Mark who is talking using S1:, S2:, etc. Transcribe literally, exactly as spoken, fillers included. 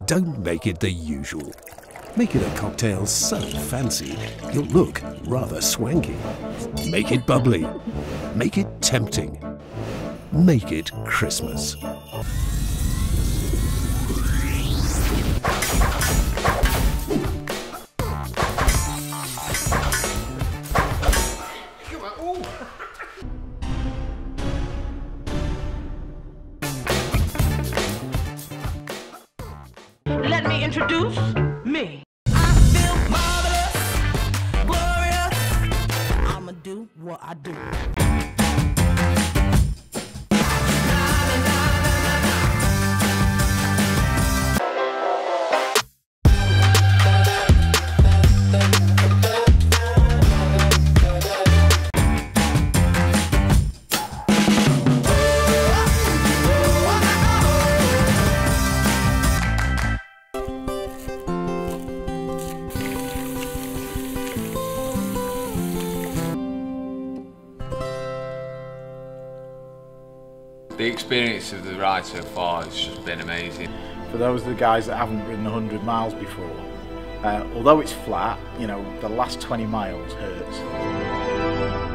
S1: Don't make it the usual. Make it a cocktail so fancy, you'll look rather swanky. Make it bubbly. Make it tempting. Make it Christmas.
S2: Let me introduce me.
S3: I feel marvelous, glorious. I'ma do what I do.
S4: The experience of the ride so far has just been amazing.
S5: For those of the guys that haven't ridden one hundred miles before, uh, although it's flat, you know, the last twenty miles hurts.